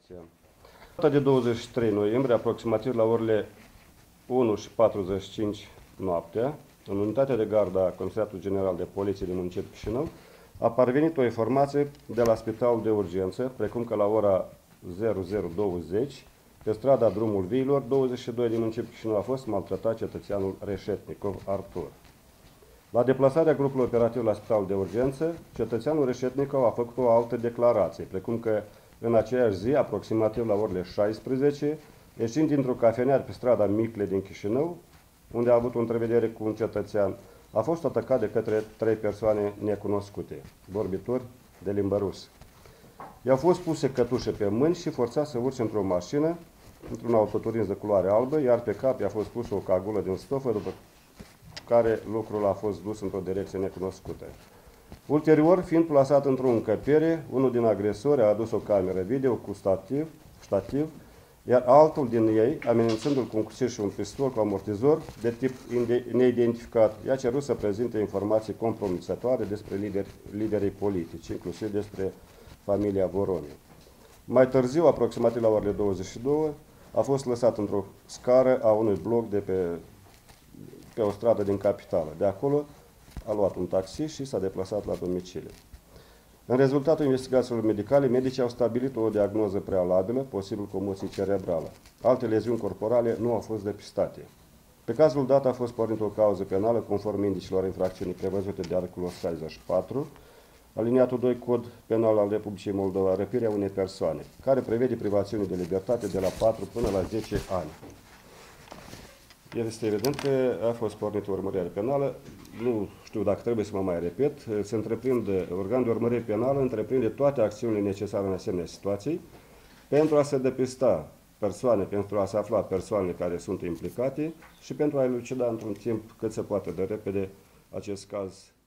informația. Data de 23 noiembrie, aproximativ la orele 1:45 noaptea, în unitatea de gardă a Comisariatului General de Poliție din municipiul Chișinău, a parvenit o informație de la Spitalul de Urgență, precum că la ora 00:20, pe strada Drumul Viilor, 22 din municipiul Chișinău a fost maltratat cetățeanul Reșetnicov Artur. La deplasarea grupului operativ la Spitalul de Urgență, cetățeanul Reșetnicov a făcut o altă declarație, precum că în aceeași zi, aproximativ la orele 16, ieșind dintr-o cafenea pe strada Micle din Chișinău, unde a avut o întrevedere cu un cetățean, a fost atacat de către 3 persoane necunoscute, vorbitori de limbă rusă. I-au fost puse cătușe pe mâini și forțați să urce într-o mașină, într-un autoturism de culoare albă, iar pe cap i-a fost pusă o cagulă din stofă, după care lucrul a fost dus într-o direcție necunoscută. Ulterior, fiind plasat într-o încăpere, unul din agresori a adus o cameră video cu ștativ, iar altul din ei, amenințându-l cu un cuțit și un pistol cu amortizor de tip neidentificat, i-a cerut să prezinte informații compromisătoare despre liderii politici, inclusiv despre familia Voroniu. Mai târziu, aproximativ la orele 22, a fost lăsat într-o scară a unui bloc de pe o stradă din capitală. De acolo a luat un taxi și s-a deplasat la domiciliu. În rezultatul investigațiilor medicale, medicii au stabilit o diagnoză prealabilă, posibil comoție cerebrală. Alte leziuni corporale nu au fost depistate. Pe cazul dat a fost pornită o cauză penală conform indicilor infracțiunii prevăzute de articolul 64, aliniatul 2 Cod Penal al Republicii Moldova, răpirea unei persoane, care prevede privațiuni de libertate de la 4 până la 10 ani. Este evident că a fost pornită urmărire penală. Nu știu dacă trebuie să mă mai repet. Organul de urmărire penală întreprinde toate acțiunile necesare în asemenea situații pentru a se depista persoane, pentru a se afla persoanele care sunt implicate și pentru a elucida într-un timp cât se poate de repede acest caz